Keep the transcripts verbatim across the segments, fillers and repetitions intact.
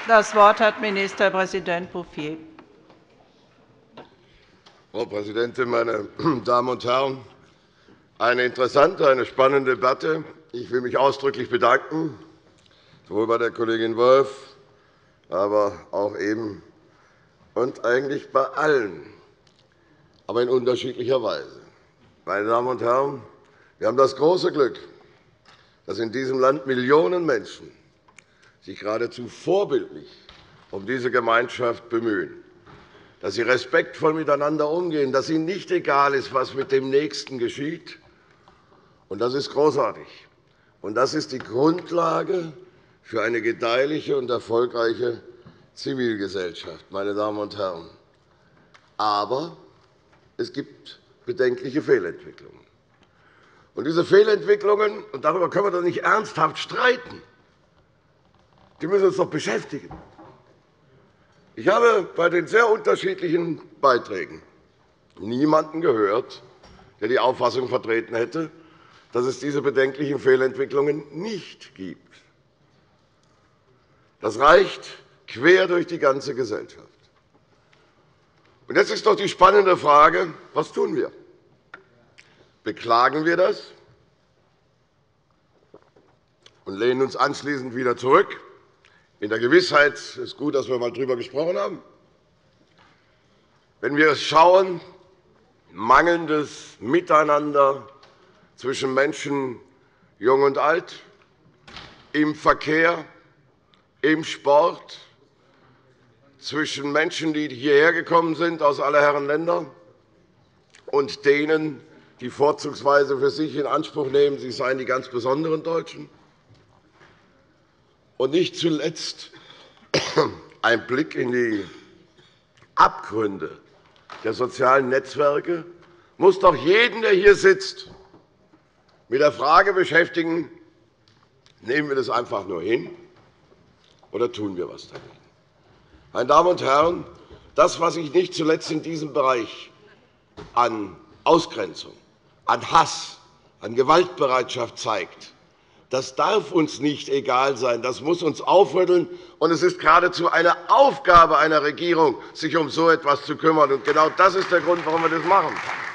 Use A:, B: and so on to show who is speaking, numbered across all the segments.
A: Das Wort hat Ministerpräsident Bouffier.
B: Frau Präsidentin, meine Damen und Herren! Eine interessante, eine spannende Debatte. Ich will mich ausdrücklich bedanken, sowohl bei der Kollegin Wolff, aber auch eben und eigentlich bei allen, aber in unterschiedlicher Weise. Meine Damen und Herren, wir haben das große Glück, dass in diesem Land Millionen Menschen sich geradezu vorbildlich um diese Gemeinschaft bemühen, dass sie respektvoll miteinander umgehen, dass ihnen nicht egal ist, was mit dem Nächsten geschieht. Und das ist großartig. Und das ist die Grundlage für eine gedeihliche und erfolgreiche Zivilgesellschaft, meine Damen und Herren. Aber es gibt bedenkliche Fehlentwicklungen. Und diese Fehlentwicklungen, und darüber können wir doch nicht ernsthaft streiten, die müssen uns doch beschäftigen. Ich habe bei den sehr unterschiedlichen Beiträgen niemanden gehört, der die Auffassung vertreten hätte, dass es diese bedenklichen Fehlentwicklungen nicht gibt. Das reicht quer durch die ganze Gesellschaft. Und jetzt ist doch die spannende Frage, was tun wir? Beklagen wir das und lehnen uns anschließend wieder zurück? In der Gewissheit, es ist gut, dass wir einmal darüber gesprochen haben. Wenn wir schauen, mangelndes Miteinander zwischen Menschen, jung und alt, im Verkehr, im Sport, zwischen Menschen, die hierher gekommen sind aus aller Herren Länder, und denen, die vorzugsweise für sich in Anspruch nehmen, sie seien die ganz besonderen Deutschen. Und nicht zuletzt ein Blick in die Abgründe der sozialen Netzwerke muss doch jeden, der hier sitzt, mit der Frage beschäftigen, nehmen wir das einfach nur hin oder tun wir etwas dagegen? Meine Damen und Herren, das, was sich nicht zuletzt in diesem Bereich an Ausgrenzung, an Hass, an Gewaltbereitschaft zeigt, das darf uns nicht egal sein. Das muss uns aufrütteln. Und es ist geradezu eine Aufgabe einer Regierung, sich um so etwas zu kümmern. Und genau das ist der Grund, warum wir das machen.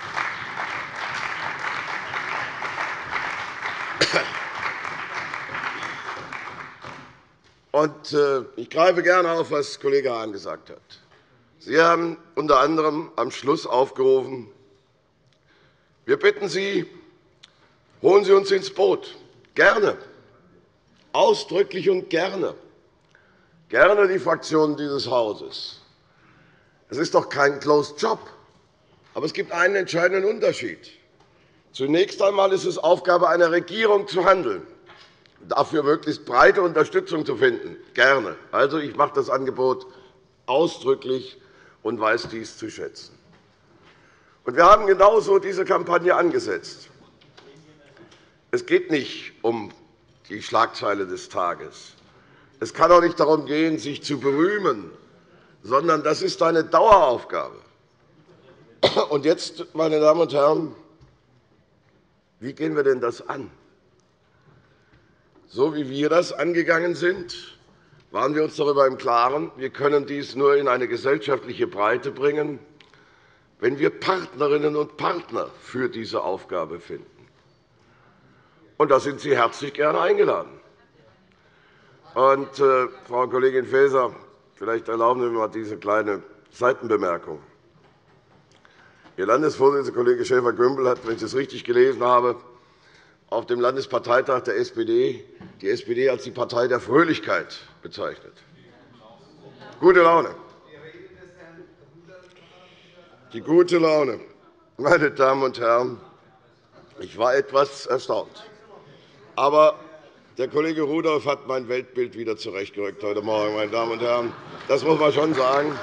B: Und ich greife gerne auf, was Kollege Hahn gesagt hat. Sie haben unter anderem am Schluss aufgerufen, wir bitten Sie, holen Sie uns ins Boot. Gerne, ausdrücklich und gerne, gerne die Fraktionen dieses Hauses. Es ist doch kein Closed Job, aber es gibt einen entscheidenden Unterschied. Zunächst einmal ist es Aufgabe einer Regierung zu handeln, dafür möglichst breite Unterstützung zu finden. Gerne. Also, ich mache das Angebot ausdrücklich und weiß dies zu schätzen. Und wir haben genauso diese Kampagne angesetzt. Es geht nicht um die Schlagzeile des Tages. Es kann auch nicht darum gehen, sich zu berühmen, sondern das ist eine Daueraufgabe. Und jetzt, meine Damen und Herren, wie gehen wir denn das an? So wie wir das angegangen sind, waren wir uns darüber im Klaren, wir können dies nur in eine gesellschaftliche Breite bringen, wenn wir Partnerinnen und Partner für diese Aufgabe finden. Und da sind Sie herzlich gerne eingeladen. Und, äh, Frau Kollegin Faeser, vielleicht erlauben Sie mir einmal diese kleine Seitenbemerkung. Ihr Landesvorsitzender, Kollege Schäfer-Gümbel, hat, wenn ich das richtig gelesen habe, auf dem Landesparteitag der S P D die S P D als die Partei der Fröhlichkeit bezeichnet. Gute Laune. Die gute Laune. Meine Damen und Herren, ich war etwas erstaunt. Aber der Kollege Rudolph hat mein Weltbild wieder zurechtgerückt heute Morgen, meine Damen und Herren. Das muss man schon sagen.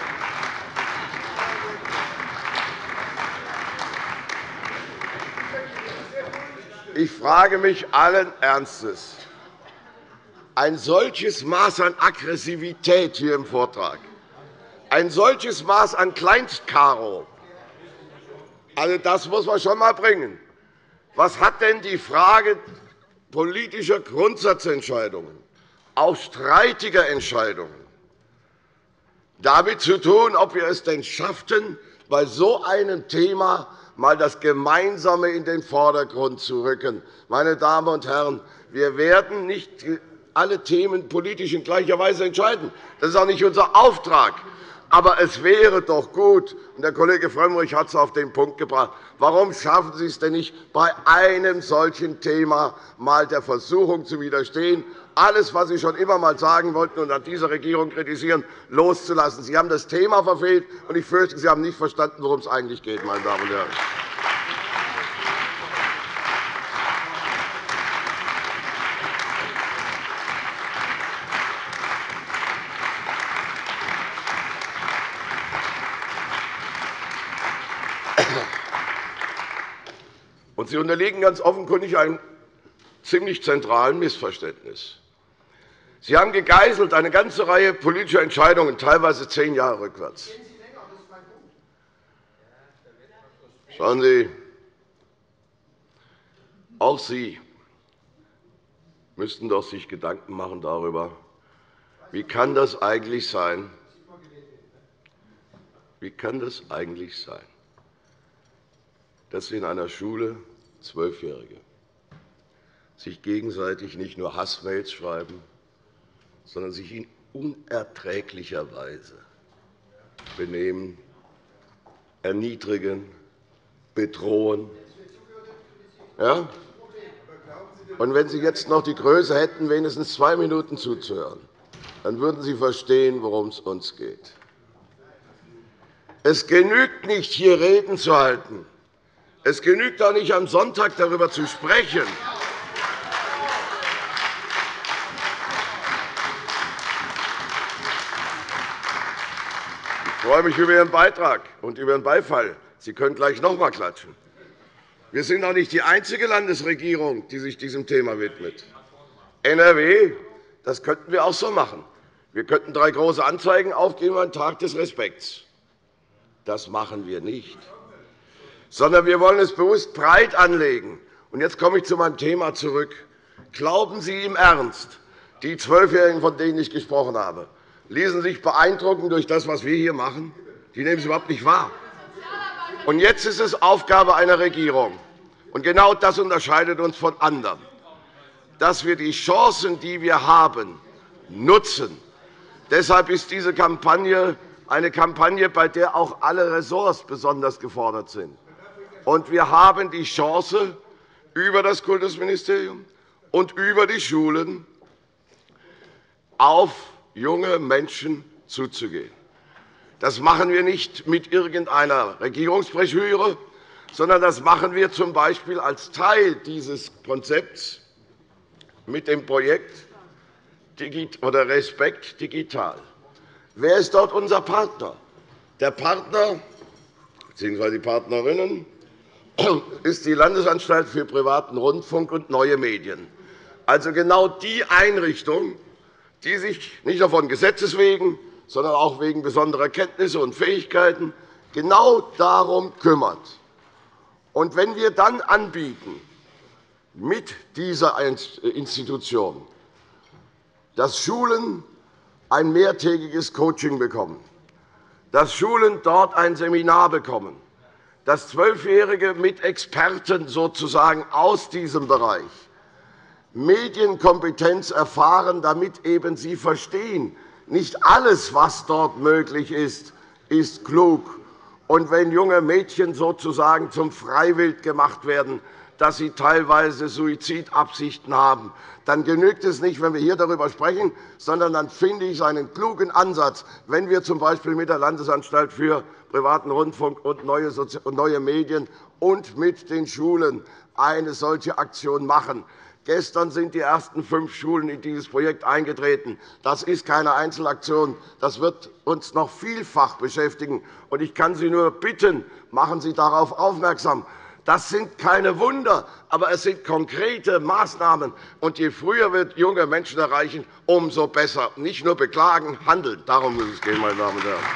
B: Ich frage mich allen Ernstes, ein solches Maß an Aggressivität hier im Vortrag, ein solches Maß an Kleinstkaro, also das muss man schon einmal bringen. Was hat denn die Frage politischer Grundsatzentscheidungen auch streitiger Entscheidungen damit zu tun, ob wir es denn schafften, bei so einem Thema mal das Gemeinsame in den Vordergrund zu rücken. Meine Damen und Herren, wir werden nicht alle Themen politisch in gleicher Weise entscheiden. Das ist auch nicht unser Auftrag. Aber es wäre doch gut, und der Kollege Frömmrich hat es auf den Punkt gebracht, warum schaffen Sie es denn nicht, bei einem solchen Thema einmal der Versuchung zu widerstehen, alles, was Sie schon immer einmal sagen wollten und an dieser Regierung kritisieren, loszulassen? Sie haben das Thema verfehlt, und ich fürchte, Sie haben nicht verstanden, worum es eigentlich geht, meine Damen und Herren. Und Sie unterliegen ganz offenkundig einem ziemlich zentralen Missverständnis. Sie haben gegeißelt eine ganze Reihe politischer Entscheidungen, teilweise zehn Jahre rückwärts. Schauen Sie, auch Sie müssten doch sich Gedanken machen darüber, wie kann das eigentlich sein, wie kann das eigentlich sein, dass in einer Schule Zwölfjährige sich gegenseitig nicht nur Hassmails schreiben, sondern sich in unerträglicher Weise benehmen, erniedrigen, bedrohen. Ja? Und wenn Sie jetzt noch die Größe hätten, wenigstens zwei Minuten zuzuhören, dann würden Sie verstehen, worum es uns geht. Es genügt nicht, hier Reden zu halten. Es genügt auch nicht, am Sonntag darüber zu sprechen. Ich freue mich über Ihren Beitrag und über Ihren Beifall. Sie können gleich noch einmal klatschen. Wir sind auch nicht die einzige Landesregierung, die sich diesem Thema widmet. N R W, das könnten wir auch so machen. Wir könnten drei große Anzeigen aufgeben, einen Tag des Respekts. Das machen wir nicht, sondern wir wollen es bewusst breit anlegen. Und jetzt komme ich zu meinem Thema zurück. Glauben Sie im Ernst, die Zwölfjährigen, von denen ich gesprochen habe, ließen sich beeindrucken durch das, was wir hier machen? Die nehmen es überhaupt nicht wahr. Und jetzt ist es Aufgabe einer Regierung, und genau das unterscheidet uns von anderen, dass wir die Chancen, die wir haben, nutzen. Deshalb ist diese Kampagne eine Kampagne, bei der auch alle Ressorts besonders gefordert sind. Und wir haben die Chance, über das Kultusministerium und über die Schulen auf junge Menschen zuzugehen. Das machen wir nicht mit irgendeiner Regierungsbroschüre, sondern das machen wir z. B. als Teil dieses Konzepts mit dem Projekt Respekt Digital. Wer ist dort unser Partner? Der Partner bzw. die Partnerinnen ist die Landesanstalt für privaten Rundfunk und neue Medien, also genau die Einrichtung, die sich nicht nur von Gesetzes wegen, sondern auch wegen besonderer Kenntnisse und Fähigkeiten genau darum kümmert. Und wenn wir dann anbieten, mit dieser Institution, dass Schulen ein mehrtägiges Coaching bekommen, dass Schulen dort ein Seminar bekommen, dass Zwölfjährige mit Experten sozusagen aus diesem Bereich Medienkompetenz erfahren, damit eben sie verstehen, nicht alles, was dort möglich ist, ist klug. Und wenn junge Mädchen sozusagen zum Freiwild gemacht werden, dass sie teilweise Suizidabsichten haben, dann genügt es nicht, wenn wir hier darüber sprechen, sondern dann finde ich einen klugen Ansatz, wenn wir z. B. mit der Landesanstalt für privaten Rundfunk und neue Medien und mit den Schulen eine solche Aktion machen. Gestern sind die ersten fünf Schulen in dieses Projekt eingetreten. Das ist keine Einzelaktion. Das wird uns noch vielfach beschäftigen. Ich kann Sie nur bitten, machen Sie darauf aufmerksam. Das sind keine Wunder, aber es sind konkrete Maßnahmen. Und je früher wir junge Menschen erreichen, umso besser. Nicht nur beklagen, handeln. Darum muss es gehen, meine Damen und Herren.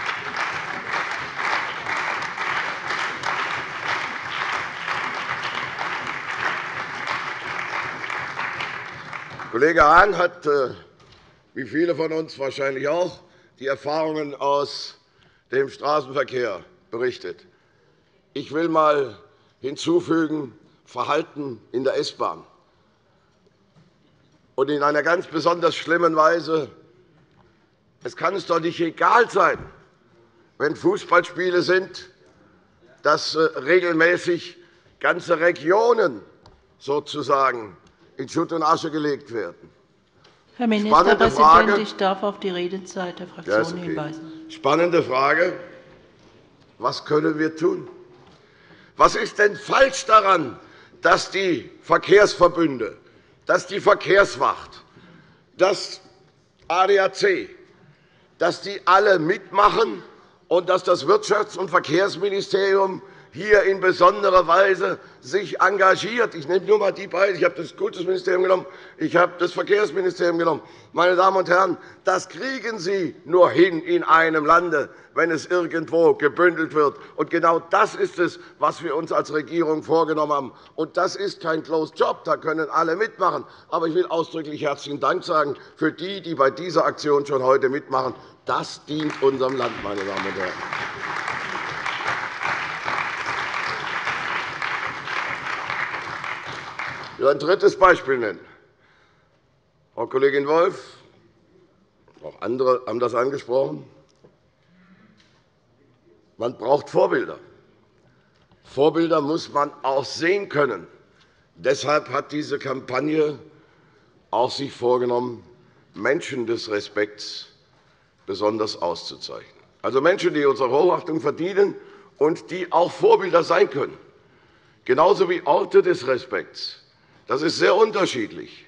B: Kollege Hahn hat wie viele von uns wahrscheinlich auch, die Erfahrungen aus dem Straßenverkehr berichtet. Ich will einmal hinzufügen, Verhalten in der S-Bahn. Und in einer ganz besonders schlimmen Weise, es kann es doch nicht egal sein, wenn Fußballspiele sind, dass regelmäßig ganze Regionen sozusagen in Schutt und Asche gelegt werden.
A: Herr Ministerpräsident, Frage. Ich darf auf die Redezeit der Fraktion ja, okay. hinweisen.
B: Spannende Frage. Was können wir tun? Was ist denn falsch daran, dass die Verkehrsverbünde, dass die Verkehrswacht, das A D A C, dass die alle mitmachen und dass das Wirtschafts- und Verkehrsministerium hier in besonderer Weise sich engagiert. Ich nehme nur einmal die beiden. Ich habe das Kultusministerium genommen, ich habe das Verkehrsministerium genommen. Meine Damen und Herren, das kriegen Sie nur hin in einem Lande, wenn es irgendwo gebündelt wird. Und genau das ist es, was wir uns als Regierung vorgenommen haben. Und das ist kein Closed Job. Da können alle mitmachen. Aber ich will ausdrücklich herzlichen Dank sagen für die, die bei dieser Aktion schon heute mitmachen. Das dient unserem Land, meine Damen und Herren. Ich will ein drittes Beispiel nennen. Frau Kollegin Wolf, auch andere haben das angesprochen. Man braucht Vorbilder. Vorbilder muss man auch sehen können. Deshalb hat diese Kampagne auch sich vorgenommen, Menschen des Respekts besonders auszuzeichnen. Also Menschen, die unsere Hochachtung verdienen und die auch Vorbilder sein können. Genauso wie Orte des Respekts. Das ist sehr unterschiedlich.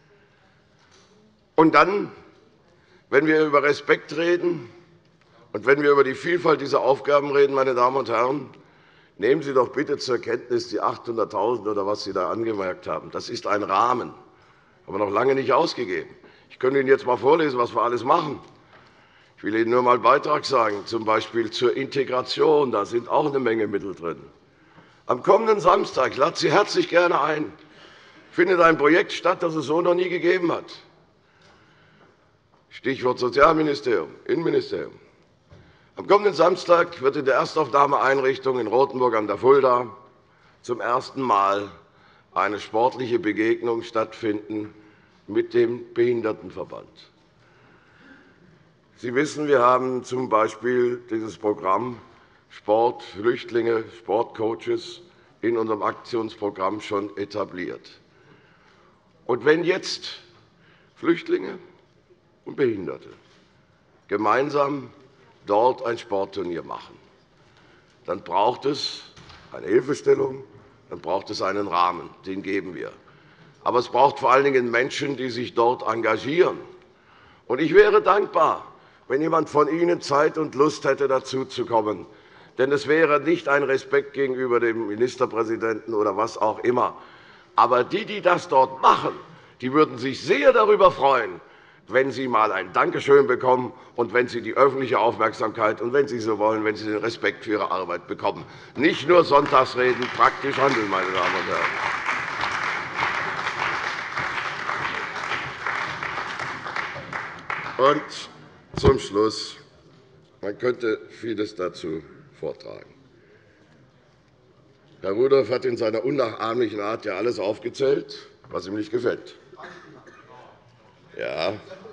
B: Und dann, wenn wir über Respekt reden und wenn wir über die Vielfalt dieser Aufgaben reden, meine Damen und Herren, nehmen Sie doch bitte zur Kenntnis die achthunderttausend oder was Sie da angemerkt haben. Das ist ein Rahmen, aber noch lange nicht ausgegeben. Ich könnte Ihnen jetzt einmal vorlesen, was wir alles machen. Ich will Ihnen nur einmal einen Beitrag sagen, z. B. zur Integration. Da sind auch eine Menge Mittel drin. Am kommenden Samstag, ich lade Sie herzlich gerne ein, findet ein Projekt statt, das es so noch nie gegeben hat. Stichwort Sozialministerium, Innenministerium. Am kommenden Samstag wird in der Erstaufnahmeeinrichtung in Rothenburg an der Fulda zum ersten Mal eine sportliche Begegnung stattfinden mit dem Behindertenverband. Sie wissen, wir haben z. B. dieses Programm Sport, Flüchtlinge, Sportcoaches in unserem Aktionsprogramm schon etabliert. Und wenn jetzt Flüchtlinge und Behinderte gemeinsam dort ein Sportturnier machen, dann braucht es eine Hilfestellung, dann braucht es einen Rahmen. Den geben wir. Aber es braucht vor allen Dingen Menschen, die sich dort engagieren. Und ich wäre dankbar, wenn jemand von Ihnen Zeit und Lust hätte, dazu zu kommen. Denn es wäre nicht ein Respekt gegenüber dem Ministerpräsidenten oder was auch immer. Aber die, die das dort machen, die würden sich sehr darüber freuen, wenn Sie einmal ein Dankeschön bekommen und wenn Sie die öffentliche Aufmerksamkeit und, wenn Sie so wollen, wenn Sie den Respekt für Ihre Arbeit bekommen. Nicht nur Sonntagsreden, praktisch handeln, meine Damen und Herren. Und zum Schluss. Man könnte vieles dazu vortragen. Herr Rudolph hat in seiner unnachahmlichen Art ja alles aufgezählt, was ihm nicht gefällt. Ja.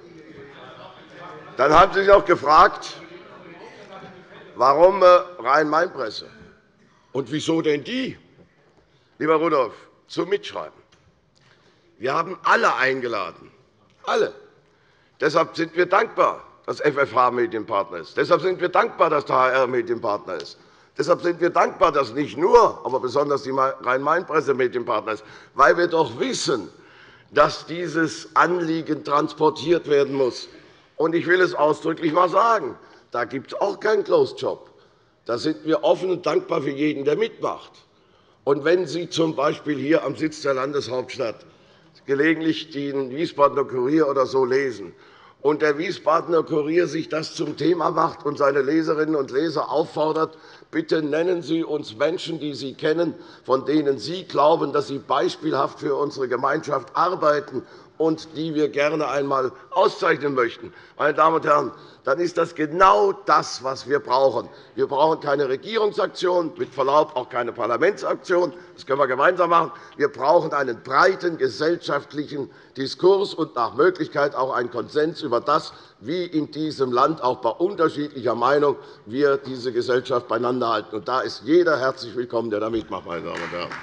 B: Dann haben Sie sich auch gefragt, warum Rhein-Main-Presse? Und wieso denn die, lieber Rudolph, zum Mitschreiben? Wir haben alle eingeladen. Alle. Deshalb sind wir dankbar, dass F F H Medienpartner ist. Deshalb sind wir dankbar, dass der H R Medienpartner ist. Deshalb sind wir dankbar, dass nicht nur, aber besonders die Rhein-Main-Presse Medienpartner ist, weil wir doch wissen, dass dieses Anliegen transportiert werden muss. Und ich will es ausdrücklich einmal sagen, da gibt es auch keinen Closed Job. Da sind wir offen und dankbar für jeden, der mitmacht. Und wenn Sie z. B. hier am Sitz der Landeshauptstadt gelegentlich den Wiesbadener Kurier oder so lesen und der Wiesbadener Kurier sich das zum Thema macht und seine Leserinnen und Leser auffordert, bitte nennen Sie uns Menschen, die Sie kennen, von denen Sie glauben, dass sie beispielhaft für unsere Gemeinschaft arbeiten und die wir gerne einmal auszeichnen möchten, meine Damen und Herren, dann ist das genau das, was wir brauchen. Wir brauchen keine Regierungsaktion, mit Verlaub auch keine Parlamentsaktion. Das können wir gemeinsam machen. Wir brauchen einen breiten gesellschaftlichen Diskurs und nach Möglichkeit auch einen Konsens über das, wie in diesem Land auch bei unterschiedlicher Meinung wir diese Gesellschaft beieinander halten. Und da ist jeder herzlich willkommen, der da mitmacht, meine Damen und Herren.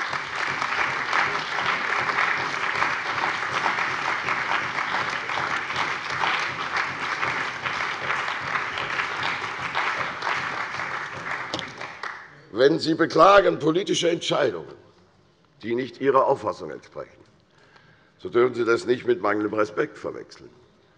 B: Wenn Sie beklagen politische Entscheidungen, die nicht Ihrer Auffassung entsprechen, so dürfen Sie das nicht mit mangelndem Respekt verwechseln.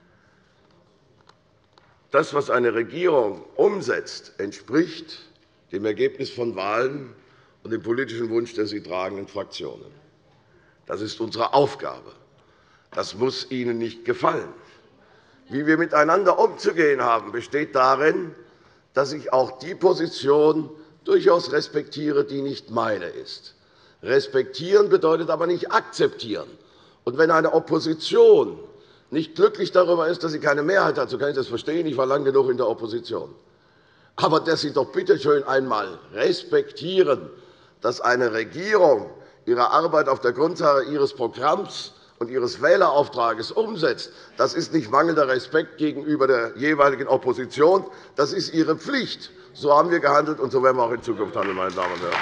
B: Das, was eine Regierung umsetzt, entspricht dem Ergebnis von Wahlen und dem politischen Wunsch der sie tragenden Fraktionen. Das ist unsere Aufgabe. Das muss Ihnen nicht gefallen. Wie wir miteinander umzugehen haben, besteht darin, dass ich auch die Position durchaus respektiere, die nicht meine ist. Respektieren bedeutet aber nicht akzeptieren. Und wenn eine Opposition nicht glücklich darüber ist, dass sie keine Mehrheit hat, so kann ich das verstehen. Ich war lang genug in der Opposition. Aber dass Sie doch bitte schön einmal respektieren, dass eine Regierung ihre Arbeit auf der Grundlage ihres Programms und ihres Wählerauftrags umsetzt, das ist nicht mangelnder Respekt gegenüber der jeweiligen Opposition. Das ist ihre Pflicht. So haben wir gehandelt, und so werden wir auch in Zukunft handeln, meine Damen und Herren.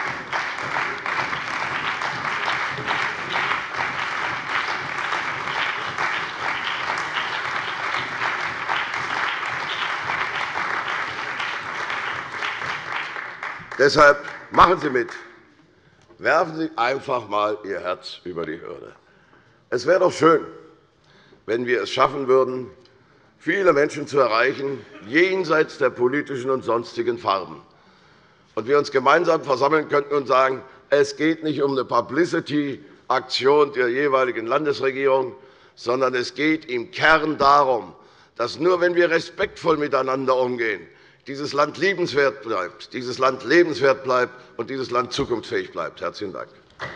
B: Deshalb machen Sie mit. Werfen Sie einfach einmal Ihr Herz über die Hürde. Es wäre doch schön, wenn wir es schaffen würden, viele Menschen zu erreichen, jenseits der politischen und sonstigen Farben. Und wir uns gemeinsam versammeln könnten und sagen, es geht nicht um eine Publicity-Aktion der jeweiligen Landesregierung, sondern es geht im Kern darum, dass nur wenn wir respektvoll miteinander umgehen, dieses Land liebenswert bleibt, dieses Land lebenswert bleibt und dieses Land zukunftsfähig bleibt. Herzlichen Dank.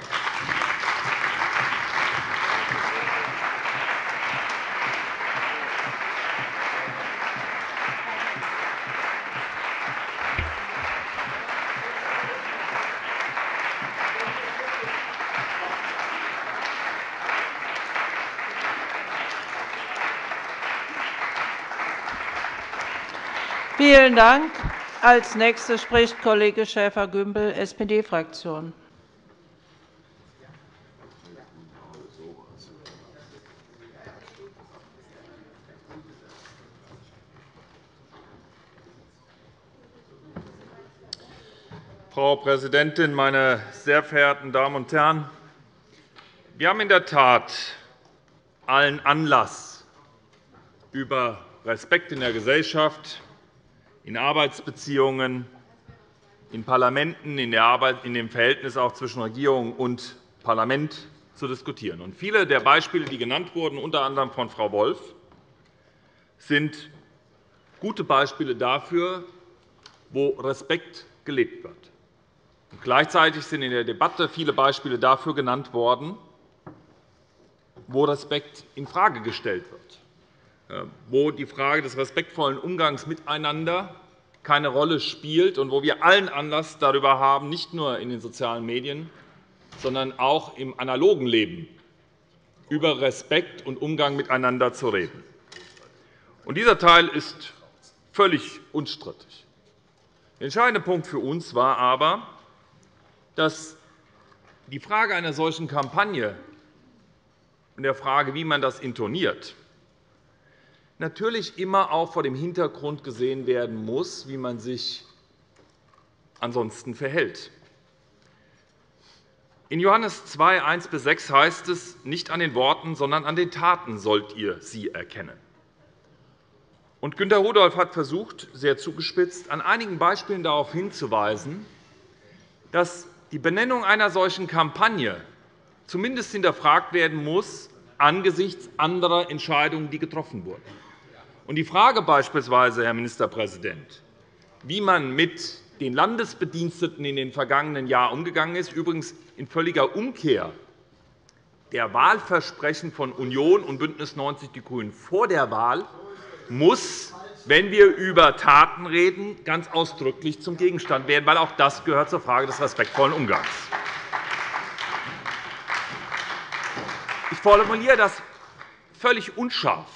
A: Vielen Dank. Als Nächster spricht Kollege Schäfer-Gümbel, S P D-Fraktion.
C: Frau Präsidentin, meine sehr verehrten Damen und Herren! Wir haben in der Tat allen Anlass, über Respekt in der Gesellschaft, in Arbeitsbeziehungen, in Parlamenten, in, der Arbeit, in dem Verhältnis auch zwischen Regierung und Parlament zu diskutieren. Und viele der Beispiele, die genannt wurden, unter anderem von Frau Wolff, sind gute Beispiele dafür, wo Respekt gelebt wird. Und gleichzeitig sind in der Debatte viele Beispiele dafür genannt worden, wo Respekt infrage gestellt wird, wo die Frage des respektvollen Umgangs miteinander keine Rolle spielt und wo wir allen Anlass darüber haben, nicht nur in den sozialen Medien, sondern auch im analogen Leben über Respekt und Umgang miteinander zu reden. Und dieser Teil ist völlig unstrittig. Der entscheidende Punkt für uns war aber, dass die Frage einer solchen Kampagne und der Frage, wie man das intoniert, natürlich immer auch vor dem Hintergrund gesehen werden muss, wie man sich ansonsten verhält. In Johannes zwei, eins bis sechs heißt es, nicht an den Worten, sondern an den Taten sollt ihr sie erkennen. Und Günter Rudolph hat versucht, sehr zugespitzt, an einigen Beispielen darauf hinzuweisen, dass die Benennung einer solchen Kampagne zumindest hinterfragt werden muss angesichts anderer Entscheidungen, die getroffen wurden. Und die Frage beispielsweise, Herr Ministerpräsident, wie man mit den Landesbediensteten in den vergangenen Jahren umgegangen ist, übrigens in völliger Umkehr der Wahlversprechen von Union und BÜNDNIS neunzig die GRÜNEN vor der Wahl muss, wenn wir über Taten reden, ganz ausdrücklich zum Gegenstand werden, weil auch das gehört zur Frage des respektvollen Umgangs. Ich formuliere das völlig unscharf,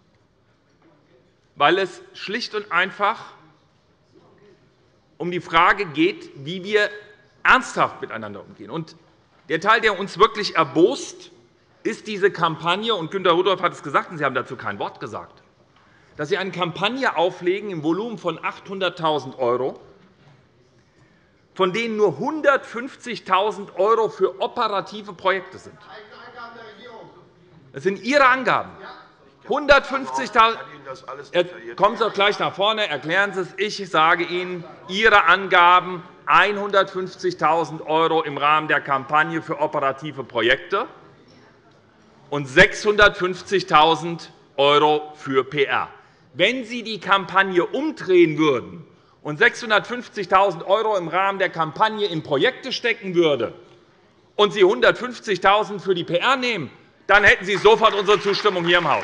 C: weil es schlicht und einfach um die Frage geht, wie wir ernsthaft miteinander umgehen. Und der Teil, der uns wirklich erbost, ist diese Kampagne, und Günter Rudolph hat es gesagt, und Sie haben dazu kein Wort gesagt, dass Sie eine Kampagne auflegen im Volumen von achthunderttausend €, von denen nur hundertfünfzigtausend € für operative Projekte sind. Das sind Ihre Angaben. hundertfünfzigtausend €. Kommen Sie doch gleich nach vorne, erklären Sie es. Ich sage Ihnen, Ihre Angaben hundertfünfzigtausend € im Rahmen der Kampagne für operative Projekte und sechshundertfünfzigtausend € für P R. Wenn Sie die Kampagne umdrehen würden und sechshundertfünfzigtausend € im Rahmen der Kampagne in Projekte stecken würden und Sie hundertfünfzigtausend € für die P R nehmen, dann hätten Sie sofort unsere Zustimmung hier im Haus.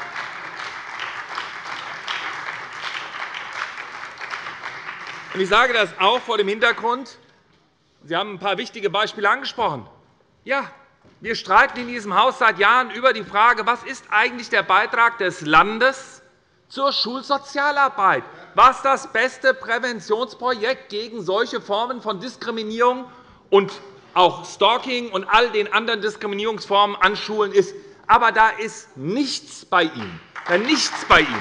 C: Ich sage das auch vor dem Hintergrund, Sie haben ein paar wichtige Beispiele angesprochen. Ja, wir streiten in diesem Haus seit Jahren über die Frage, was ist eigentlich der Beitrag des Landes zur Schulsozialarbeit? Was ist das beste Präventionsprojekt gegen solche Formen von Diskriminierung und auch Stalking und all den anderen Diskriminierungsformen an Schulen ist? Aber da ist nichts bei Ihnen. Nichts bei Ihnen.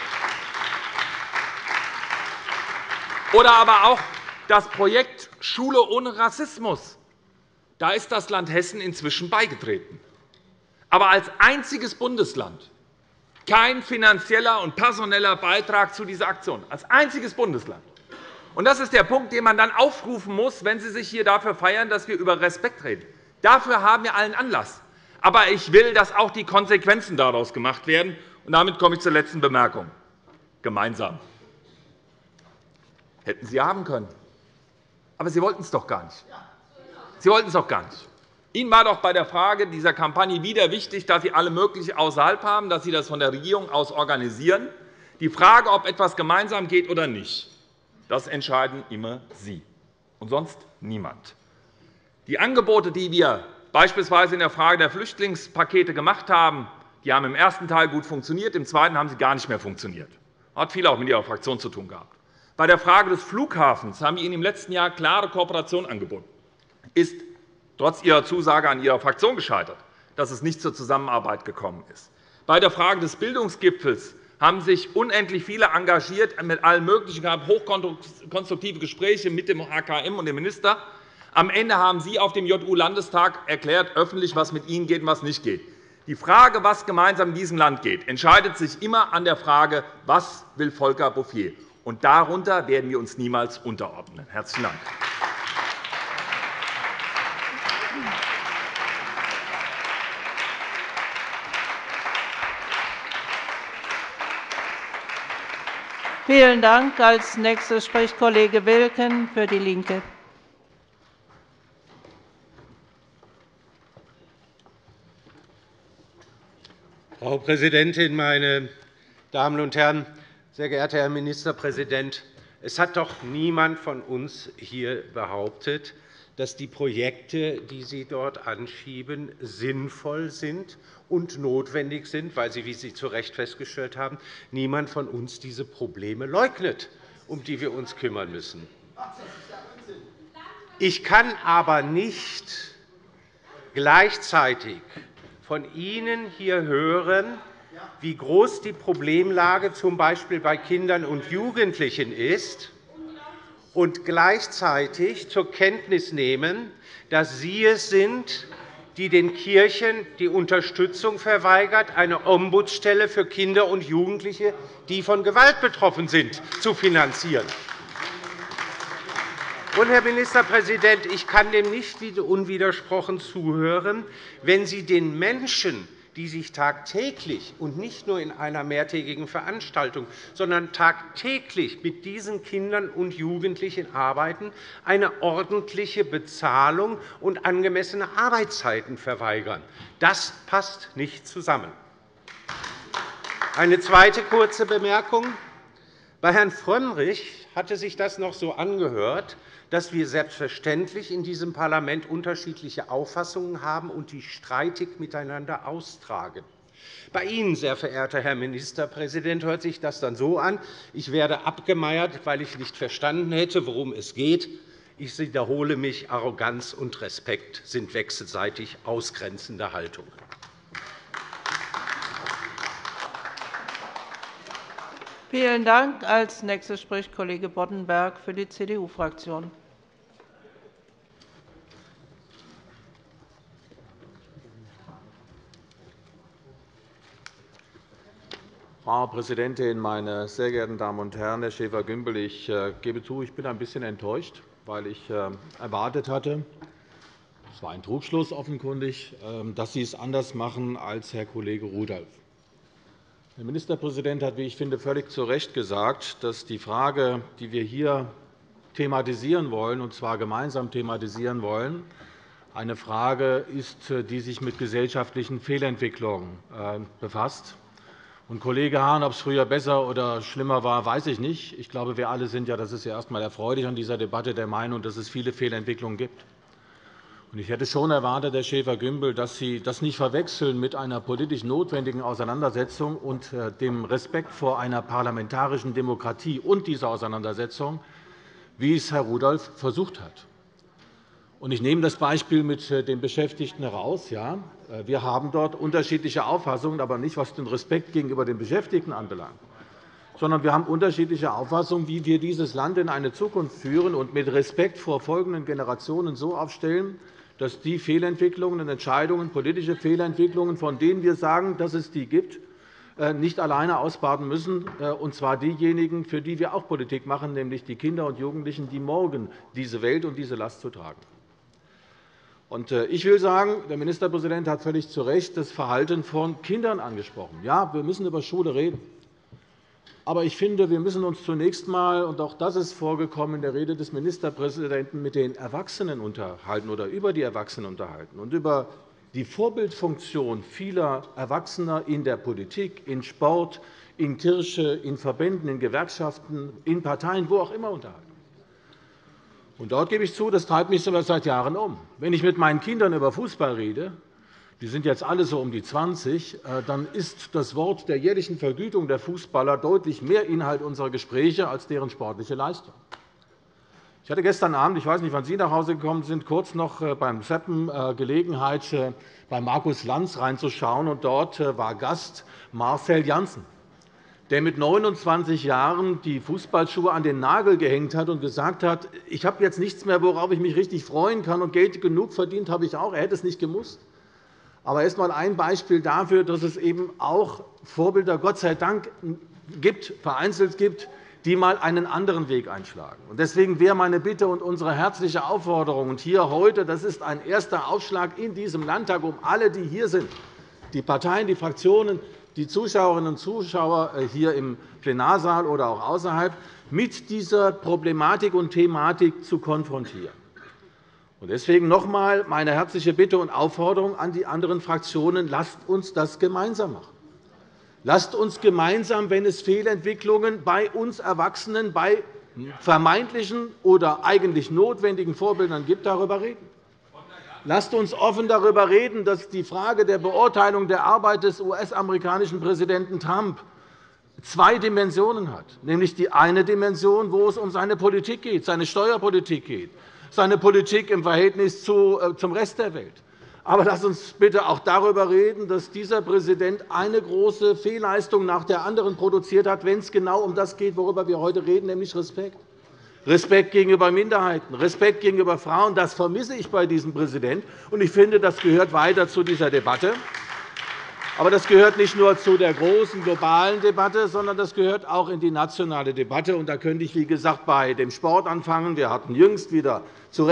C: Oder aber auch das Projekt Schule ohne Rassismus. Da ist das Land Hessen inzwischen beigetreten. Aber als einziges Bundesland kein finanzieller und personeller Beitrag zu dieser Aktion. Als einziges Bundesland. Und das ist der Punkt, den man dann aufrufen muss, wenn Sie sich hier dafür feiern, dass wir über Respekt reden. Dafür haben wir allen Anlass. Aber ich will, dass auch die Konsequenzen daraus gemacht werden. Und damit komme ich zur letzten Bemerkung. Gemeinsam. Hätten Sie haben können. Aber Sie wollten es doch gar nicht. Sie wollten es doch gar nicht. Ihnen war doch bei der Frage dieser Kampagne wieder wichtig, dass Sie alle möglichen außerhalb haben, dass Sie das von der Regierung aus organisieren. Die Frage, ob etwas gemeinsam geht oder nicht, das entscheiden immer Sie und sonst niemand. Die Angebote, die wir beispielsweise in der Frage der Flüchtlingspakete gemacht haben, die haben im ersten Teil gut funktioniert, im zweiten haben sie gar nicht mehr funktioniert. Das hat viel auch mit Ihrer Fraktion zu tun gehabt. Bei der Frage des Flughafens haben wir Ihnen im letzten Jahr klare Kooperation angeboten. Ist trotz Ihrer Zusage an Ihrer Fraktion gescheitert, dass es nicht zur Zusammenarbeit gekommen ist. Bei der Frage des Bildungsgipfels haben sich unendlich viele engagiert, mit allen möglichen gehabt, hochkonstruktive Gespräche mit dem H K M und dem Minister. Am Ende haben Sie auf dem J U-Landestag erklärt, öffentlich, was mit Ihnen geht und was nicht geht. Die Frage, was gemeinsam in diesem Land geht, entscheidet sich immer an der Frage, was will Volker Bouffier. Und darunter werden wir uns niemals unterordnen. Herzlichen Dank.
A: Vielen Dank. Als Nächster spricht Kollege Wilken für DIE LINKE.
D: Frau Präsidentin, meine Damen und Herren! Sehr geehrter Herr Ministerpräsident, es hat doch niemand von uns hier behauptet, dass die Projekte, die Sie dort anschieben, sinnvoll sind und notwendig sind, weil Sie, wie Sie zu Recht festgestellt haben, niemand von uns diese Probleme leugnet, um die wir uns kümmern müssen. Ich kann aber nicht gleichzeitig von Ihnen hier hören, wie groß die Problemlage z. B. bei Kindern und Jugendlichen ist, und gleichzeitig zur Kenntnis nehmen, dass Sie es sind, die den Kirchen die Unterstützung verweigert, eine Ombudsstelle für Kinder und Jugendliche, die von Gewalt betroffen sind, zu finanzieren. Und, Herr Ministerpräsident, ich kann dem nicht unwidersprochen zuhören, wenn Sie den Menschen, die sich tagtäglich und nicht nur in einer mehrtägigen Veranstaltung, sondern tagtäglich mit diesen Kindern und Jugendlichen arbeiten, eine ordentliche Bezahlung und angemessene Arbeitszeiten verweigern. Das passt nicht zusammen. Eine zweite kurze Bemerkung. Bei Herrn Frömmrich hatte sich das noch so angehört, dass wir selbstverständlich in diesem Parlament unterschiedliche Auffassungen haben und die streitig miteinander austragen. Bei Ihnen, sehr verehrter Herr Ministerpräsident, hört sich das dann so an, ich werde abgemeiert, weil ich nicht verstanden hätte, worum es geht. Ich wiederhole mich, Arroganz und Respekt sind wechselseitig ausgrenzende Haltungen.
A: Vielen Dank. Als Nächster spricht Kollege Boddenberg für die C D U-Fraktion.
E: Frau Präsidentin, meine sehr geehrten Damen und Herren! Herr Schäfer-Gümbel, ich gebe zu, ich bin ein bisschen enttäuscht, weil ich erwartet hatte, es war ein Trugschluss offenkundig, dass Sie es anders machen als Herr Kollege Rudolph. Der Ministerpräsident hat, wie ich finde, völlig zu Recht gesagt, dass die Frage, die wir hier thematisieren wollen, und zwar gemeinsam thematisieren wollen, eine Frage ist, die sich mit gesellschaftlichen Fehlentwicklungen befasst. Und Kollege Hahn, ob es früher besser oder schlimmer war, weiß ich nicht. Ich glaube, wir alle sind ja, das ist ja erst einmal erfreulich an dieser Debatte, der Meinung, dass es viele Fehlentwicklungen gibt. Ich hätte schon erwartet, Herr Schäfer-Gümbel, dass Sie das nicht verwechseln mit einer politisch notwendigen Auseinandersetzung und dem Respekt vor einer parlamentarischen Demokratie und dieser Auseinandersetzung, wie es Herr Rudolph versucht hat. Ich nehme das Beispiel mit den Beschäftigten heraus. Ja, wir haben dort unterschiedliche Auffassungen, aber nicht, was den Respekt gegenüber den Beschäftigten anbelangt, sondern wir haben unterschiedliche Auffassungen, wie wir dieses Land in eine Zukunft führen und mit Respekt vor folgenden Generationen so aufstellen, dass die Fehlentwicklungen und Entscheidungen, politische Fehlentwicklungen, von denen wir sagen, dass es die gibt, nicht alleine ausbaden müssen, und zwar diejenigen, für die wir auch Politik machen, nämlich die Kinder und Jugendlichen, die morgen diese Welt und diese Last zu tragen. Ich will sagen, der Ministerpräsident hat völlig zu Recht das Verhalten von Kindern angesprochen. Ja, wir müssen über Schule reden. Aber ich finde, wir müssen uns zunächst einmal, und auch das ist vorgekommen in der Rede des Ministerpräsidenten, mit den Erwachsenen unterhalten oder über die Erwachsenen unterhalten und über die Vorbildfunktion vieler Erwachsener in der Politik, in Sport, in Kirche, in Verbänden, in Gewerkschaften, in Parteien, wo auch immer unterhalten. Und dort gebe ich zu, das treibt mich sogar seit Jahren um. Wenn ich mit meinen Kindern über Fußball rede, die sind jetzt alle so um die zwanzig, dann ist das Wort der jährlichen Vergütung der Fußballer deutlich mehr Inhalt unserer Gespräche als deren sportliche Leistung. Ich hatte gestern Abend, ich weiß nicht, wann Sie nach Hause gekommen sind, kurz noch beim Seppen Gelegenheit, bei Markus Lanz reinzuschauen. Und dort war Gast Marcel Janssen, der mit neunundzwanzig Jahren die Fußballschuhe an den Nagel gehängt hat und gesagt hat, ich habe jetzt nichts mehr, worauf ich mich richtig freuen kann, und Geld genug verdient habe ich auch. Er hätte es nicht gemusst. Aber erst einmal ein Beispiel dafür, dass es eben auch Vorbilder, Gott sei Dank, gibt, vereinzelt gibt, die einmal einen anderen Weg einschlagen. Deswegen wäre meine Bitte und unsere herzliche Aufforderung, und hier heute, das ist ein erster Aufschlag in diesem Landtag, um alle, die hier sind, die Parteien, die Fraktionen, die Zuschauerinnen und Zuschauer hier im Plenarsaal oder auch außerhalb, mit dieser Problematik und Thematik zu konfrontieren. Deswegen noch einmal meine herzliche Bitte und Aufforderung an die anderen Fraktionen. Lasst uns das gemeinsam machen. Lasst uns gemeinsam, wenn es Fehlentwicklungen bei uns Erwachsenen, bei vermeintlichen oder eigentlich notwendigen Vorbildern gibt, darüber reden. Lasst uns offen darüber reden, dass die Frage der Beurteilung der Arbeit des U S-amerikanischen Präsidenten Trump zwei Dimensionen hat, nämlich die eine Dimension, wo es um seine Politik geht, seine Steuerpolitik geht, seine Politik im Verhältnis zum Rest der Welt. Aber lasst uns bitte auch darüber reden, dass dieser Präsident eine große Fehlleistung nach der anderen produziert hat, wenn es genau um das geht, worüber wir heute reden, nämlich Respekt. Respekt gegenüber Minderheiten, Respekt gegenüber Frauen. Das vermisse ich bei diesem Präsidenten. Ich finde, das gehört weiter zu dieser Debatte. Aber das gehört nicht nur zu der großen globalen Debatte, sondern das gehört auch in die nationale Debatte. Und da könnte ich, wie gesagt, bei dem Sport anfangen. Wir hatten jüngst wieder zu Recht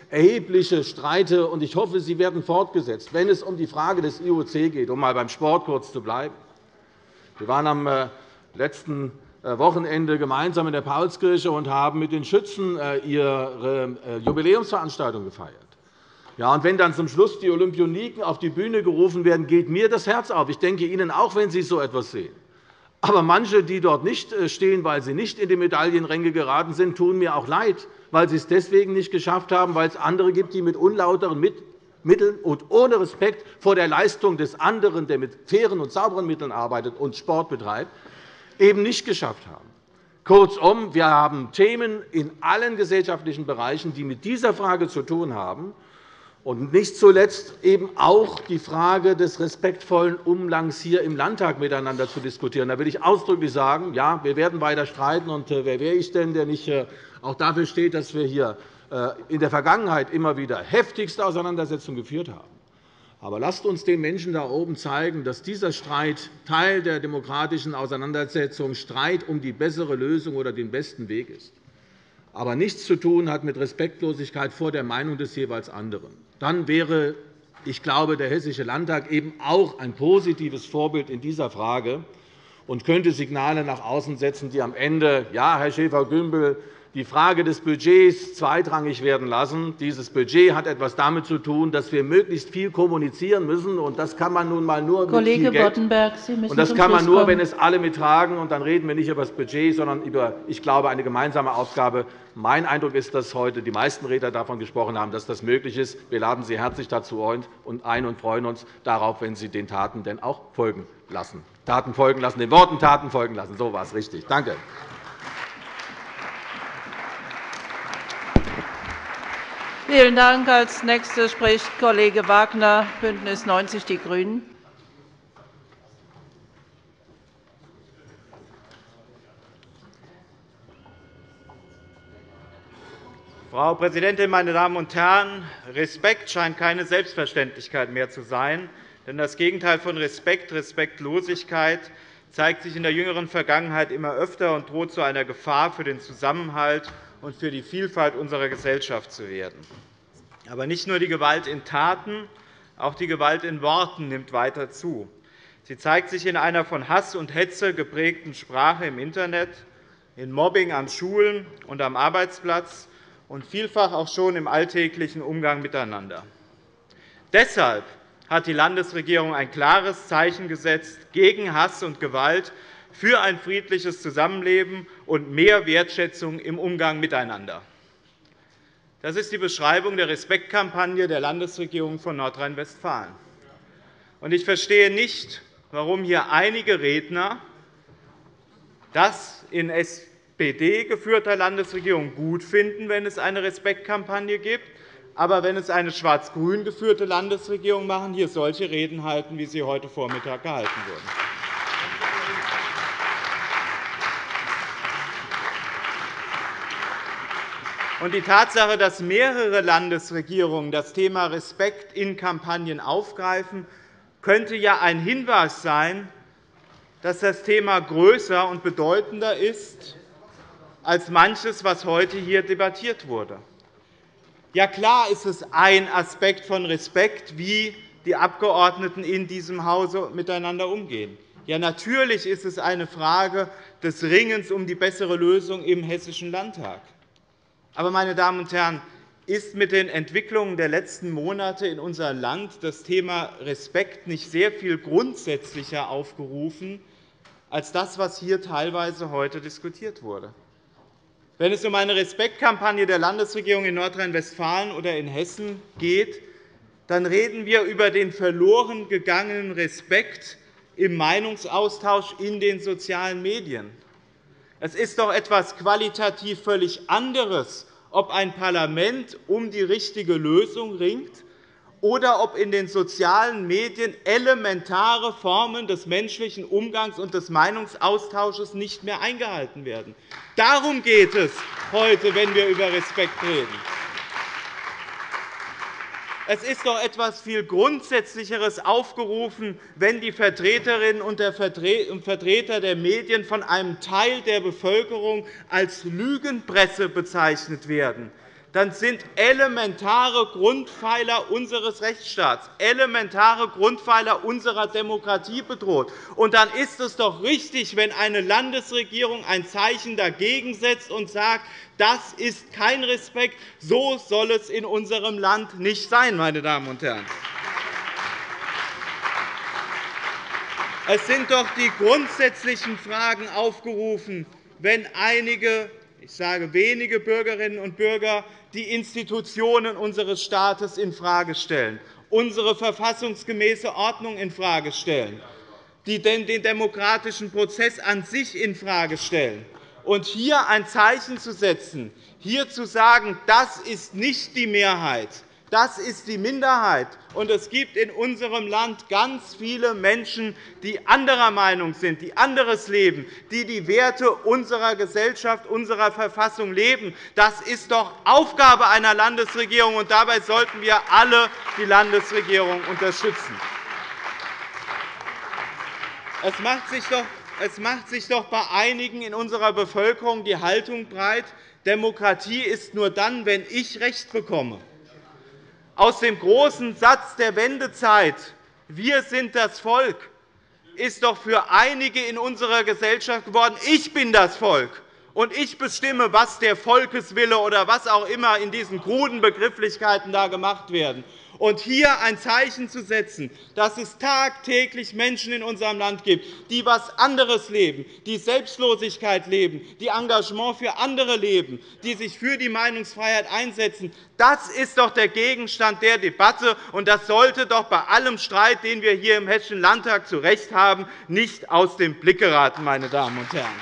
E: erhebliche Streite, und ich hoffe, sie werden fortgesetzt, wenn es um die Frage des I O C geht, um mal beim Sport kurz zu bleiben. Wir waren am letzten Wochenende gemeinsam in der Paulskirche und haben mit den Schützen ihre Jubiläumsveranstaltung gefeiert. Ja, und wenn dann zum Schluss die Olympioniken auf die Bühne gerufen werden, geht mir das Herz auf. Ich denke Ihnen auch, wenn Sie so etwas sehen. Aber manche, die dort nicht stehen, weil sie nicht in die Medaillenränge geraten sind, tun mir auch leid, weil sie es deswegen nicht geschafft haben, weil es andere gibt, die mit unlauteren Mitteln und ohne Respekt vor der Leistung des anderen, der mit fairen und sauberen Mitteln arbeitet und Sport betreibt, eben nicht geschafft haben. Kurzum, wir haben Themen in allen gesellschaftlichen Bereichen, die mit dieser Frage zu tun haben. Und nicht zuletzt eben auch die Frage des respektvollen Umgangs hier im Landtag miteinander zu diskutieren. Da will ich ausdrücklich sagen, ja, wir werden weiter streiten. Und wer wäre ich denn, der nicht auch dafür steht, dass wir hier in der Vergangenheit immer wieder heftigste Auseinandersetzungen geführt haben. Aber lasst uns den Menschen da oben zeigen, dass dieser Streit Teil der demokratischen Auseinandersetzung, Streit um die bessere Lösung oder den besten Weg ist, aber nichts zu tun hat mit Respektlosigkeit vor der Meinung des jeweils anderen. Dann wäre, ich glaube, der Hessische Landtag eben auch ein positives Vorbild in dieser Frage und könnte Signale nach außen setzen, die am Ende, ja, Herr Schäfer-Gümbel, die Frage des Budgets zweitrangig werden lassen. Dieses Budget hat etwas damit zu tun, dass wir möglichst viel kommunizieren müssen. Und das kann man nun einmal nur mit
A: Kollege
E: viel Geld.
A: Boddenberg, Sie müssen
E: und das
A: zum
E: kann man
A: Schluss
E: nur,
A: kommen.
E: wenn es alle mittragen. Und dann reden wir nicht über das Budget, sondern über, ich glaube, eine gemeinsame Aufgabe. Mein Eindruck ist, dass heute die meisten Redner davon gesprochen haben, dass das möglich ist. Wir laden Sie herzlich dazu ein und freuen uns darauf, wenn Sie den Taten denn auch folgen lassen. Taten folgen lassen, den Worten Taten folgen lassen. So war es richtig. Danke.
A: Vielen Dank. Als Nächster spricht Kollege Wagner, BÜNDNIS neunzig die GRÜNEN.
F: Frau Präsidentin, meine Damen und Herren! Respekt scheint keine Selbstverständlichkeit mehr zu sein. Denn das Gegenteil von Respekt, Respektlosigkeit, zeigt sich in der jüngeren Vergangenheit immer öfter und droht zu einer Gefahr für den Zusammenhalt und für die Vielfalt unserer Gesellschaft zu werden. Aber nicht nur die Gewalt in Taten, auch die Gewalt in Worten nimmt weiter zu. Sie zeigt sich in einer von Hass und Hetze geprägten Sprache im Internet, in Mobbing an Schulen und am Arbeitsplatz und vielfach auch schon im alltäglichen Umgang miteinander. Deshalb hat die Landesregierung ein klares Zeichen gesetzt gegen Hass und Gewalt, für ein friedliches Zusammenleben und mehr Wertschätzung im Umgang miteinander. Das ist die Beschreibung der Respektkampagne der Landesregierung von Nordrhein-Westfalen. Ich verstehe nicht, warum hier einige Redner das in S P D geführter Landesregierung gut finden, wenn es eine Respektkampagne gibt, aber wenn es eine schwarz-grün geführte Landesregierung machen, hier solche Reden halten, wie sie heute Vormittag gehalten wurden. Und die Tatsache, dass mehrere Landesregierungen das Thema Respekt in Kampagnen aufgreifen, könnte ja ein Hinweis sein, dass das Thema größer und bedeutender ist als manches, was heute hier debattiert wurde. Ja, klar ist es ein Aspekt von Respekt, wie die Abgeordneten in diesem Hause miteinander umgehen. Ja, natürlich ist es eine Frage des Ringens um die bessere Lösung im Hessischen Landtag. Aber, meine Damen und Herren, ist mit den Entwicklungen der letzten Monate in unserem Land das Thema Respekt nicht sehr viel grundsätzlicher aufgerufen als das, was hier teilweise heute diskutiert wurde? Wenn es um eine Respektkampagne der Landesregierung in Nordrhein-Westfalen oder in Hessen geht, dann reden wir über den verloren gegangenen Respekt im Meinungsaustausch in den sozialen Medien. Es ist doch etwas qualitativ völlig anderes, ob ein Parlament um die richtige Lösung ringt oder ob in den sozialen Medien elementare Formen des menschlichen Umgangs und des Meinungsaustausches nicht mehr eingehalten werden. Darum geht es heute, wenn wir über Respekt reden. Es ist doch etwas viel Grundsätzlicheres aufgerufen, wenn die Vertreterinnen und Vertreter der Medien von einem Teil der Bevölkerung als Lügenpresse bezeichnet werden. dann sind elementare Grundpfeiler unseres Rechtsstaats, elementare Grundpfeiler unserer Demokratie bedroht. Und dann ist es doch richtig, wenn eine Landesregierung ein Zeichen dagegen setzt und sagt, das ist kein Respekt, so soll es in unserem Land nicht sein, meine Damen und Herren. Es sind doch die grundsätzlichen Fragen aufgerufen, wenn einige, ich sage wenige Bürgerinnen und Bürger, die Institutionen unseres Staates infrage stellen, unsere verfassungsgemäße Ordnung infrage stellen, die den demokratischen Prozess an sich infrage stellen. Und hier ein Zeichen zu setzen, hier zu sagen, das ist nicht die Mehrheit, das ist die Minderheit. Und es gibt in unserem Land ganz viele Menschen, die anderer Meinung sind, die anderes leben, die die Werte unserer Gesellschaft, unserer Verfassung leben. Das ist doch Aufgabe einer Landesregierung, und dabei sollten wir alle die Landesregierung unterstützen. Es macht sich doch Es macht sich doch bei einigen in unserer Bevölkerung die Haltung breit, Demokratie ist nur dann, wenn ich Recht bekomme. Aus dem großen Satz der Wendezeit, wir sind das Volk, ist doch für einige in unserer Gesellschaft geworden, ich bin das Volk, und ich bestimme, was der Volkeswille oder was auch immer in diesen kruden Begrifflichkeiten da gemacht werden. Und hier ein Zeichen zu setzen, dass es tagtäglich Menschen in unserem Land gibt, die etwas anderes leben, die Selbstlosigkeit leben, die Engagement für andere leben, die sich für die Meinungsfreiheit einsetzen, das ist doch der Gegenstand der Debatte, und das sollte doch bei allem Streit, den wir hier im Hessischen Landtag zu Recht haben, nicht aus dem Blick geraten, meine Damen und Herren.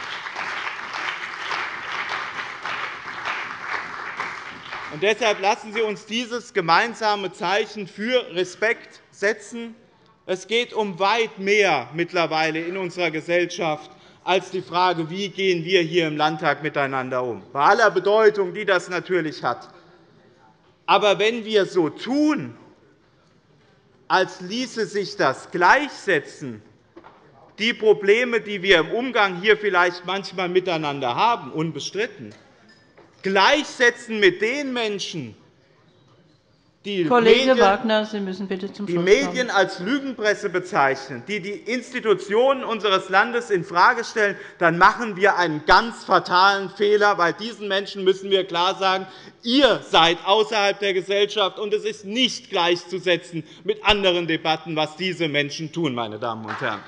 F: Und deshalb lassen Sie uns dieses gemeinsame Zeichen für Respekt setzen. Es geht um weit mehr mittlerweile in unserer Gesellschaft als die Frage, wie gehen wir hier im Landtag miteinander um, bei aller Bedeutung, die das natürlich hat. Aber wenn wir so tun, als ließe sich das gleichsetzen, die Probleme, die wir im Umgang hier vielleicht manchmal miteinander haben, unbestritten, gleichsetzen mit den Menschen, die
A: Kollege
F: Medien,
A: Wagner, Sie müssen bitte zum
F: die
A: Schluss
F: Medien
A: kommen.
F: als Lügenpresse bezeichnen, die die Institutionen unseres Landes infrage stellen, dann machen wir einen ganz fatalen Fehler. Weil diesen Menschen müssen wir klar sagen, ihr seid außerhalb der Gesellschaft, und es ist nicht gleichzusetzen mit anderen Debatten, was diese Menschen tun, meine Damen und Herren.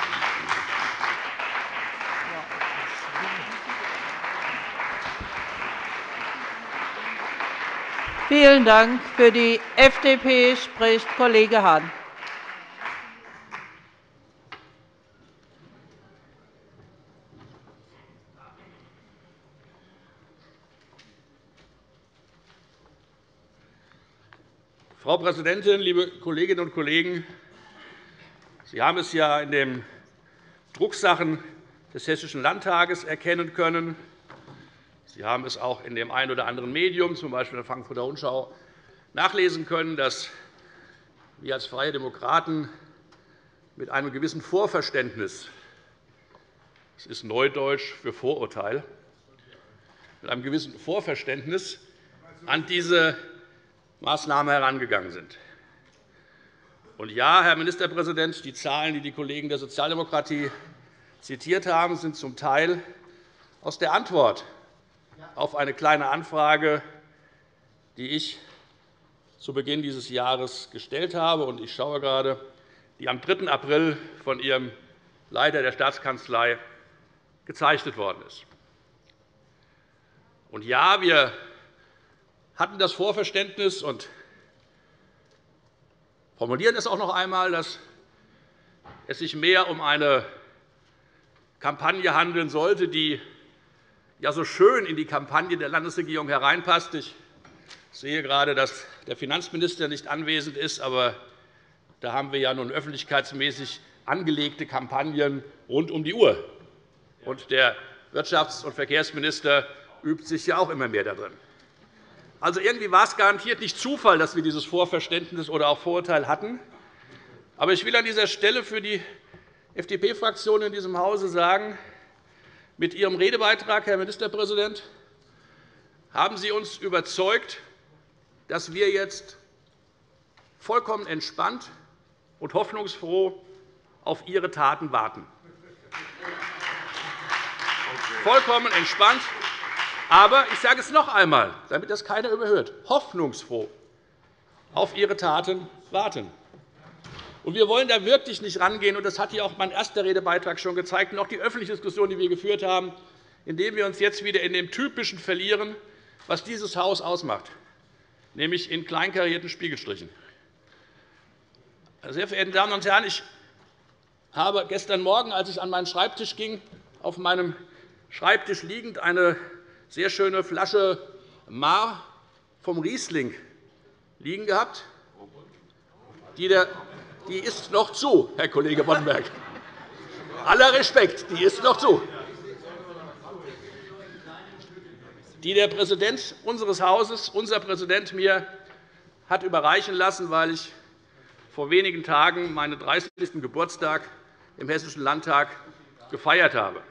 A: Vielen Dank. Für die F D P spricht Kollege Hahn.
G: Frau Präsidentin, liebe Kolleginnen und Kollegen! Sie haben es ja in den Drucksachen des Hessischen Landtages erkennen können. Sie haben es auch in dem einen oder anderen Medium, z. B. in der Frankfurter Rundschau, nachlesen können, dass wir als Freie Demokraten mit einem gewissen Vorverständnis – das ist Neudeutsch für Vorurteil – mit einem gewissen Vorverständnis an diese Maßnahme herangegangen sind. Und ja, Herr Ministerpräsident, die Zahlen, die die Kollegen der Sozialdemokratie zitiert haben, sind zum Teil aus der Antwort auf eine Kleine Anfrage, die ich zu Beginn dieses Jahres gestellt habe. Ich schaue gerade, die am dritten April von Ihrem Leiter der Staatskanzlei gezeichnet worden ist. Und ja, wir hatten das Vorverständnis und formulieren es auch noch einmal, dass es sich mehr um eine Kampagne handeln sollte, die ja so schön in die Kampagne der Landesregierung hereinpasst. Ich sehe gerade, dass der Finanzminister nicht anwesend ist, aber da haben wir ja nun öffentlichkeitsmäßig angelegte Kampagnen rund um die Uhr. Und der Wirtschafts- und Verkehrsminister übt sich ja auch immer mehr darin. Also irgendwie war es garantiert nicht Zufall, dass wir dieses Vorverständnis oder auch Vorurteil hatten. Aber ich will an dieser Stelle für die F D P-Fraktion in diesem Hause sagen, mit Ihrem Redebeitrag, Herr Ministerpräsident, haben Sie uns überzeugt, dass wir jetzt vollkommen entspannt und hoffnungsfroh auf Ihre Taten warten. Vollkommen entspannt. Aber ich sage es noch einmal, damit das keiner überhört, hoffnungsfroh auf Ihre Taten warten. Und wir wollen da wirklich nicht rangehen, und das hat hier auch mein erster Redebeitrag schon gezeigt, und auch die öffentliche Diskussion, die wir geführt haben, indem wir uns jetzt wieder in dem Typischen verlieren, was dieses Haus ausmacht, nämlich in kleinkarierten Spiegelstrichen. Sehr verehrte Damen und Herren, ich habe gestern Morgen, als ich an meinen Schreibtisch ging, auf meinem Schreibtisch liegend eine sehr schöne Flasche Mar vom Riesling liegen gehabt. Die, der, die ist noch zu, Herr Kollege Boddenberg. Aller Respekt, die ist noch zu. Die der Präsident unseres Hauses, unser Präsident, mir hat überreichen lassen, weil ich vor wenigen Tagen meinen dreißigsten Geburtstag im Hessischen Landtag gefeiert habe.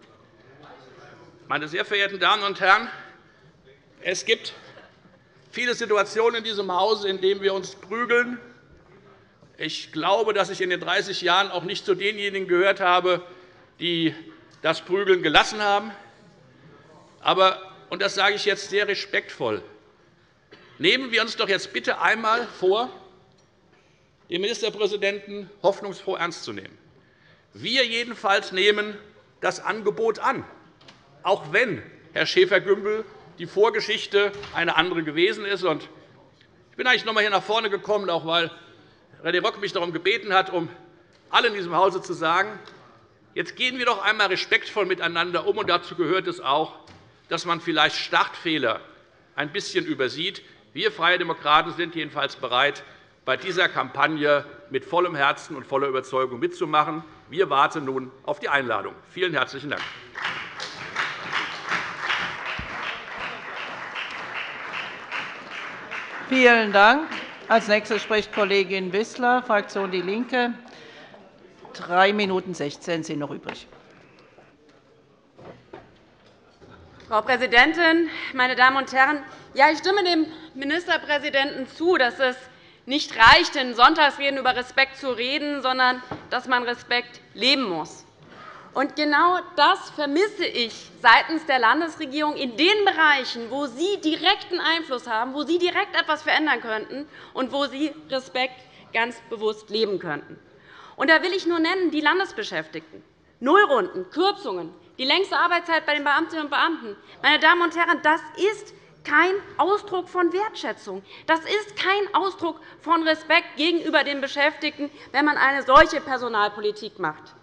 G: Meine sehr verehrten Damen und Herren, es gibt viele Situationen in diesem Hause, in denen wir uns prügeln. Ich glaube, dass ich in den dreißig Jahren auch nicht zu denjenigen gehört habe, die das Prügeln gelassen haben. Aber, und das sage ich jetzt sehr respektvoll, nehmen wir uns doch jetzt bitte einmal vor, den Ministerpräsidenten hoffnungsfroh ernst zu nehmen. Wir jedenfalls nehmen das Angebot an, auch wenn, Herr Schäfer-Gümbel, die Vorgeschichte eine andere gewesen ist. Ich bin eigentlich noch einmal hier nach vorne gekommen, auch weil René Rock mich darum gebeten hat, um alle in diesem Hause zu sagen, jetzt gehen wir doch einmal respektvoll miteinander um. Und dazu gehört es auch, dass man vielleicht Startfehler ein bisschen übersieht. Wir Freie Demokraten sind jedenfalls bereit, bei dieser Kampagne mit vollem Herzen und voller Überzeugung mitzumachen. Wir warten nun auf die Einladung. Vielen herzlichen Dank.
A: Vielen Dank. Als Nächste spricht Kollegin Wissler, Fraktion DIE LINKE. Drei Minuten sechzehn sind noch übrig.
H: Frau Präsidentin, meine Damen und Herren! Ja, ich stimme dem Ministerpräsidenten zu, dass es nicht reicht, in Sonntagsreden über Respekt zu reden, sondern dass man Respekt leben muss. Und genau das vermisse ich seitens der Landesregierung in den Bereichen, wo Sie direkten Einfluss haben, wo Sie direkt etwas verändern könnten und wo Sie Respekt ganz bewusst leben könnten. Und da will ich nur nennen die Landesbeschäftigten. Nullrunden, Kürzungen, die längste Arbeitszeit bei den Beamtinnen und Beamten. Meine Damen und Herren, das ist kein Ausdruck von Wertschätzung. Das ist kein Ausdruck von Respekt gegenüber den Beschäftigten, wenn man eine solche Personalpolitik macht.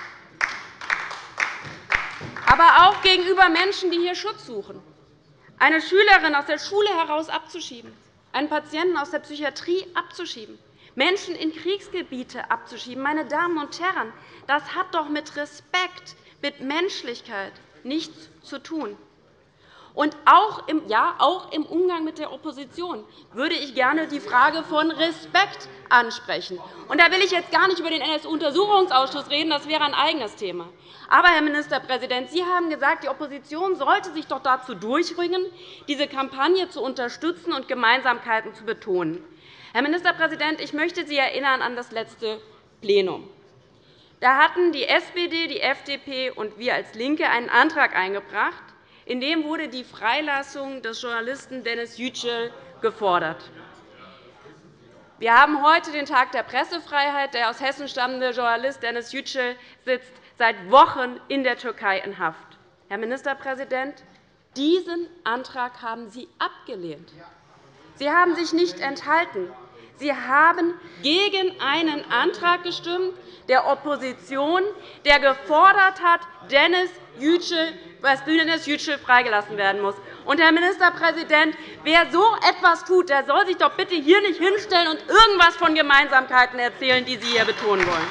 H: Aber auch gegenüber Menschen, die hier Schutz suchen. Eine Schülerin aus der Schule heraus abzuschieben, einen Patienten aus der Psychiatrie abzuschieben, Menschen in Kriegsgebiete abzuschieben. Meine Damen und Herren, das hat doch mit Respekt, mit Menschlichkeit nichts zu tun. Und auch im, ja, auch im Umgang mit der Opposition würde ich gerne die Frage von Respekt ansprechen. Und da will ich jetzt gar nicht über den N S U-Untersuchungsausschuss reden, das wäre ein eigenes Thema. Aber, Herr Ministerpräsident, Sie haben gesagt, die Opposition sollte sich doch dazu durchringen, diese Kampagne zu unterstützen und Gemeinsamkeiten zu betonen. Herr Ministerpräsident, ich möchte Sie erinnern an das letzte Plenum. Da hatten die S P D, die F D P und wir als LINKE einen Antrag eingebracht, in dem wurde die Freilassung des Journalisten Dennis Yücel gefordert. Wir haben heute den Tag der Pressefreiheit. Der aus Hessen stammende Journalist Dennis Yücel sitzt seit Wochen in der Türkei in Haft. Herr Ministerpräsident, diesen Antrag haben Sie abgelehnt. Sie haben sich nicht enthalten. Sie haben gegen einen Antrag gestimmt der Opposition, der gefordert hat, Dennis Yücel, dass Dennis Yücel freigelassen werden muss. Und, Herr Ministerpräsident, wer so etwas tut, der soll sich doch bitte hier nicht hinstellen und irgendwas von Gemeinsamkeiten erzählen, die Sie hier betonen wollen.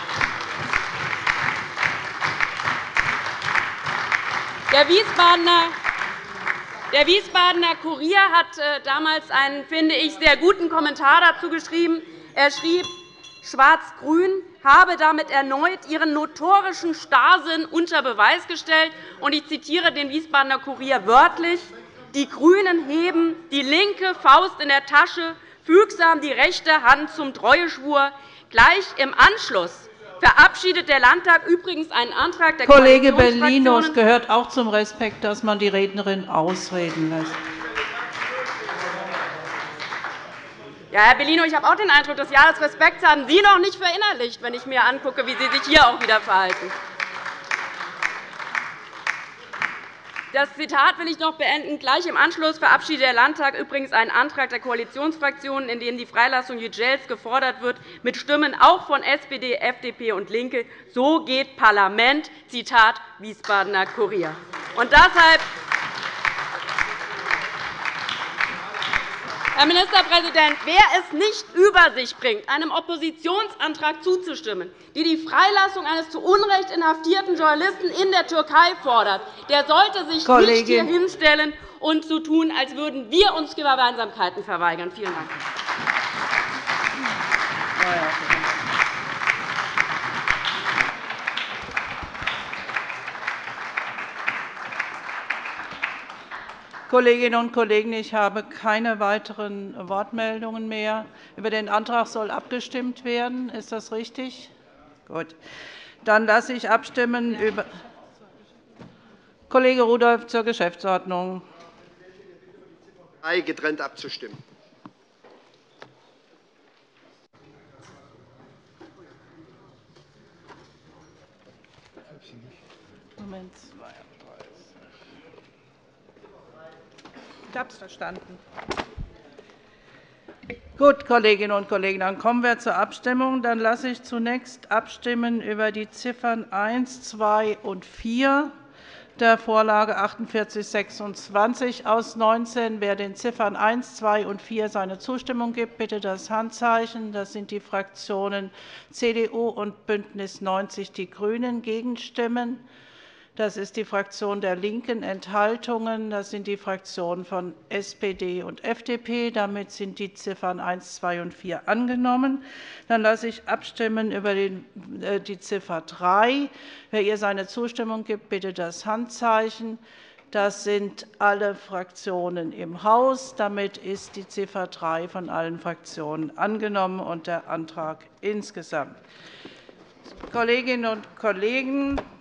H: Der Wiesbadener Der Wiesbadener Kurier hat damals einen, finde ich, sehr guten Kommentar dazu geschrieben. Er schrieb, Schwarz-Grün habe damit erneut ihren notorischen Starrsinn unter Beweis gestellt. Ich zitiere den Wiesbadener Kurier wörtlich. Die GRÜNEN heben die linke Faust in der Tasche, fügsam die rechte Hand zum Treueschwur. Gleich im Anschluss verabschiedet der Landtag übrigens einen Antrag der
A: Kollege
H: Koalitionsfraktionen.
A: Bellino, es gehört auch zum Respekt, dass man die Rednerin ausreden lässt.
H: Ja, Herr Bellino, ich habe auch den Eindruck, das Jahr des Respekts haben Sie noch nicht verinnerlicht, wenn ich mir angucke, wie Sie sich hier auch wieder verhalten. Das Zitat will ich noch beenden. Gleich im Anschluss verabschiedet der Landtag übrigens einen Antrag der Koalitionsfraktionen, in dem die Freilassung Yücels gefordert wird, mit Stimmen auch von S P D, F D P und LINKE. So geht Parlament, Zitat Wiesbadener Kurier. Und deshalb, Herr Ministerpräsident, wer es nicht über sich bringt, einem Oppositionsantrag zuzustimmen, die die Freilassung eines zu Unrecht inhaftierten Journalisten in der Türkei fordert, der sollte sich
A: Kollegin.
H: nicht hier hinstellen und so tun, als würden wir uns Gemeinsamkeiten verweigern. Vielen Dank.
A: Kolleginnen und Kollegen, ich habe keine weiteren Wortmeldungen mehr. Über den Antrag soll abgestimmt werden. Ist das richtig? Gut. Dann lasse ich abstimmen über Kollege Rudolph zur Geschäftsordnung.
I: drei getrennt abzustimmen.
A: Moment, ich habe es verstanden. Gut, Kolleginnen und Kollegen, dann kommen wir zur Abstimmung. Dann lasse ich zunächst abstimmen über die Ziffern eins, zwei und vier der Vorlage achtundvierzig sechsundzwanzig aus neunzehn. Wer den Ziffern eins, zwei und vier seine Zustimmung gibt, bitte das Handzeichen. Das sind die Fraktionen C D U und BÜNDNIS neunzig die GRÜNEN. Gegenstimmen. Das ist die Fraktion der LINKEN. Enthaltungen. Das sind die Fraktionen von S P D und F D P. Damit sind die Ziffern eins, zwei und vier angenommen. Dann lasse ich abstimmen über die Ziffer drei. Wer ihr seine Zustimmung gibt, bitte das Handzeichen. Das sind alle Fraktionen im Haus. Damit ist die Ziffer drei von allen Fraktionen angenommen und der Antrag insgesamt. Kolleginnen und Kollegen,